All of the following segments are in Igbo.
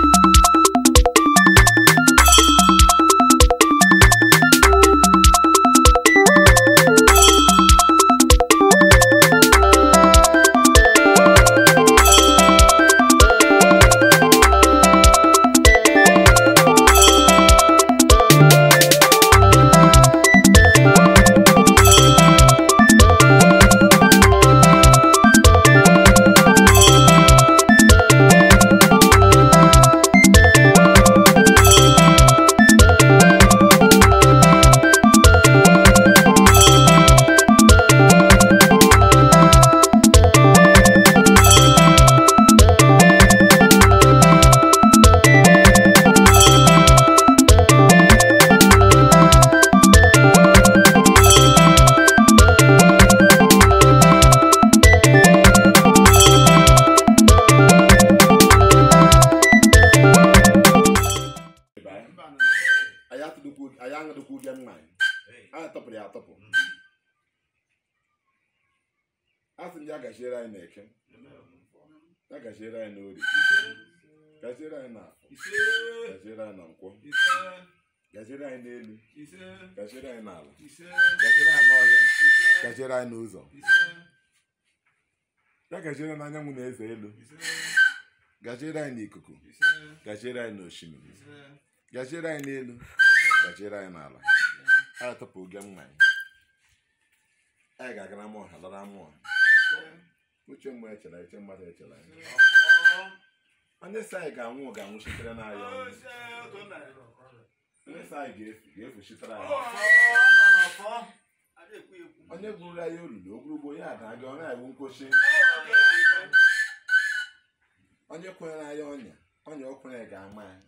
Asim ya gashira anyị na-eke. Ya gashira anyị n'ori. Gashira anyị n'afọ. Gashira anyị na nkwọ. Gashira anyị n'elu. Gashira anyị n'ala. Gashira anyị n'ọhịa. Gashira anyị n'ụzọ. Ya gashira n'anyanwụ na-eze elu. Gashira anyị n'ikuku. Gashira anyị n'osimiri. Gashira anyị n'elu. Gashira anyị n'ala. Anyị tọpụ oge mmanya. Anyị ga-agara m ọha lara m ọha. Uche mgbe echela eche mmadụ echela onye sị anyị ga-anwụ chitere n'anya onye sị anyị ga-efu chitere anyị onye gwuru anyị olulu ogwurugbo ya ada gị ọ na-ewu nkochi onye kwenyere anyị ọnya o kwenye ga-ama anyị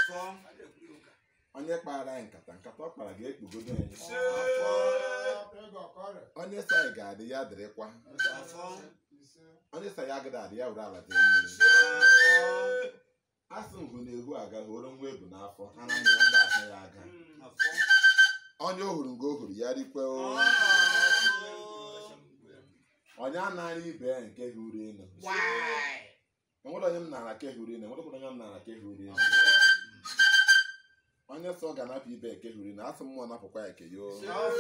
onye kpara anyị nkata ọ kpara ga-ekpugodo anyị onye sị anyị ga-adị ya dịrịkwa onye sị ya agada adị ya were ala dị mmiri asị ngụ na-ehu aga hụrụ nwa ebu n'afọ anaghị ya ndị ahụ ya aga onye o hụrụ nga o hụrụ ya rikwe onye anaghị ibe ya nke hụrụ elu enwere onye m nara ke hụrụ elu enwere onye m nara ke hụrụ elu onye sọ ga napụ ibe eke hụrụ na asị mmụọ napụkwa ya eke yo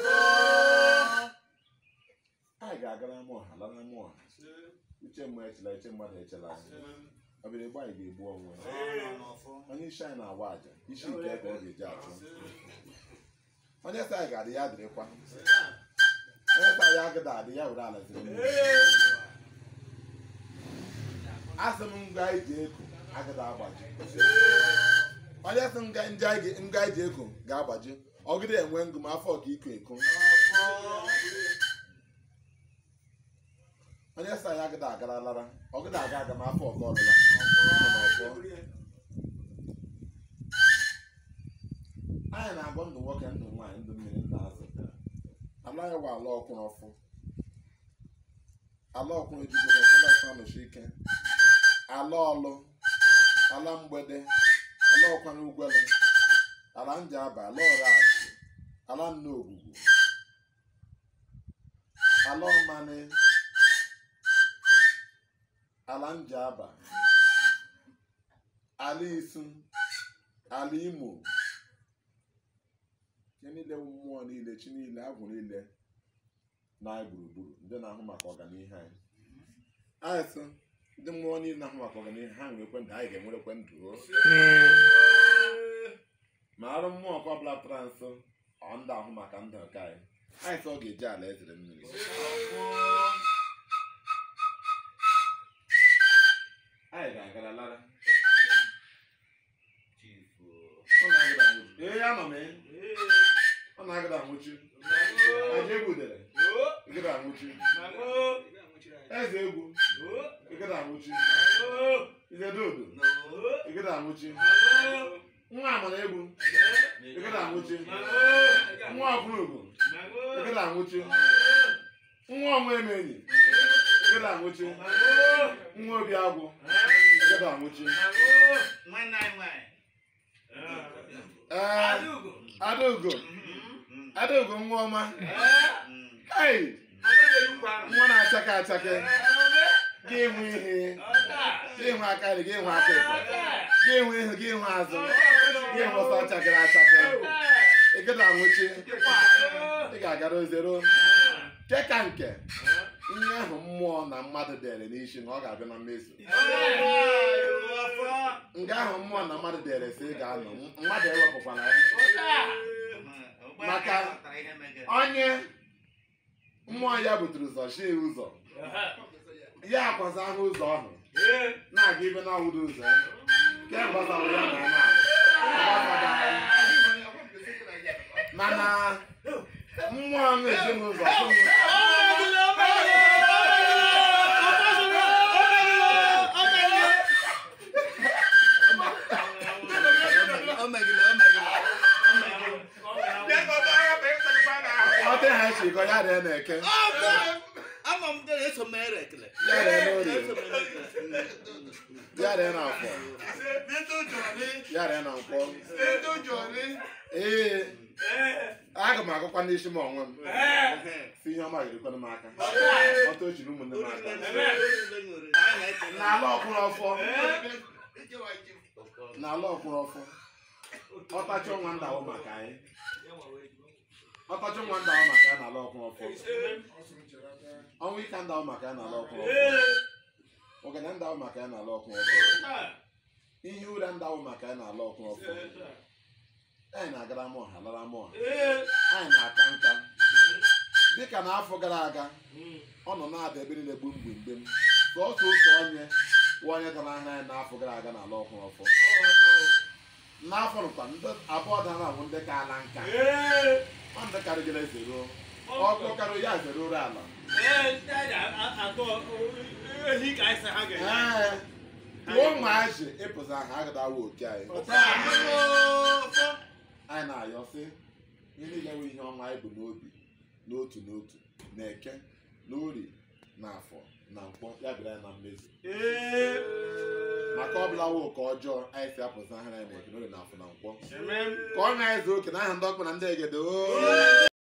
anyị ga-agara m ọha lara m ọha uche mmụọ echela eche mmadụ echela ọ bịara egbe anyị ga-egbu onwe onye isi anyị na-awa aja isi nke ebe ọ ga-eji atụ onye sị anyị ga-adị ya dịrịkwa onye sị anyị agada adị ya were ala ziri mmiri asị m nga anyị ji eku agada agbaji onye sị nga anyị ji eku ga-agbaji ọgide enwe ngụ ma afọ ka iko eko onye sị anyị agada agara lara ọgide aga ma afọ ọzọ ọlụla anyị na-agba ndụ nwoke ndụ nwaanyị ndụ mmiri ndụ azụ ala anyị wa ala ọkwụrụ ọfụ ala ọkwụrụ ejigoro ọkwụrụ ọfụ anọchi ike ala ọlụ ala mgbede ala ọkwanye ugwele ala njaba ala ọrachi ala nne ogwugwu ala ọmanị ala njaba ala isu ala imo ihe niile mmụọ niile chi niile agwụ niile na gburugburu ndị na-ahụ maka ọganihu anyị anyị sị ndị mmụọ niile na-ahụ maka ọganihu ha nwekwe ndụ anyị ga-enwerekwe ndụ ma arụ mmụọ ka ọbụla tara nso ọ ndị ahụ maka ndụ nke anyị sị ọ ga-eji ala ezere mmiri anyị ga-agara lara ọ na-agada anwụchi aja egwu dere ịgada anwụchi eze egwu ịgada anwụchi izedodo ịgada anwụchi nwa amara egwu ịgada anwụchi nwa ọkwụrụgwu ịgada anwụchi nwa ọnwa emenyi ịgada anwụchi nwa obi agwụ ịgada anwụchi Adaugo nwa ọma nwa na-achake achake gị ịhụ ihe gị ịhụ akarị gị ịhụ aka ịkọ gị enwe ihu gị ịhụ azụ gị hụsọ chakịrị achakị ịkịta nwụchi ị ga-agara ozero keka nke ihe ahụ mmụọ na mmadụ dere n'isi na ọ ga-abịa na mmezu nga ahụ mmụọ na mmadụ dere si ị ga-anọ mmadụ ewepụkwala ya maka onye mmụọ ya butere ụzọ chie ụzọ ya akwaza ahụ ụzọ ahụ na-aga ibe na-awụdo ụzọ ya gbasara ya na mana mmụọ ahụ ezinụzọ ọ dị ha chịkọ ya dị na-eke yàrá na afọ yàrá na nkwọ ee aga m agụkwa n'isi m onwe m si ihe ọma yirikwana m aka ọtọ ochiri ụmụnne m aka n'ala ọkwụrụ ọfọ n'ala ọkwụrụ ọfọ ọtachọ nwa ndawo maka anyị ọtachọ nwa ndawo maka ya n'ala ọkwụrụ ọfọ ọnwụ ike ndawo maka ya n'ala ọkwụrụ ọfọ ogene ndawo maka ya n'ala ọkwụrụ ọfọ ihe ụra ndawo maka ya n'ala ọkwụrụ ọfọ anyị na-agara m ọha lara m ọha anyị na-aka nka dịka n'afọ gara aga ọ nọ na-ada ebe niile gbu mgbe m sọsọ otu onye dara ahịa anyị n'afọ gara aga n'ala ọkwụrụ ọfọ n'afọ nụkwa ndị abụọ dara ahụ ndị ka ala nka ọ ndị karịgara zero ọkụ karị ya zero ụra ala ụmụazị ịpụza ha agadawa oke anyị anyị na-ayọ sị ihe niile nwe ihe ọma anyị bụ n'obi n'otu n'otu na eke na orie na afọ na nkwọ ya bịara anyị na mmezu maka ọbụla wo ka ọjọọ anyị si apụza ha anyị na eke na orie na afọ na nkwọ ka ọ na-eze oke na aha ndị ọkpụ na ndị egede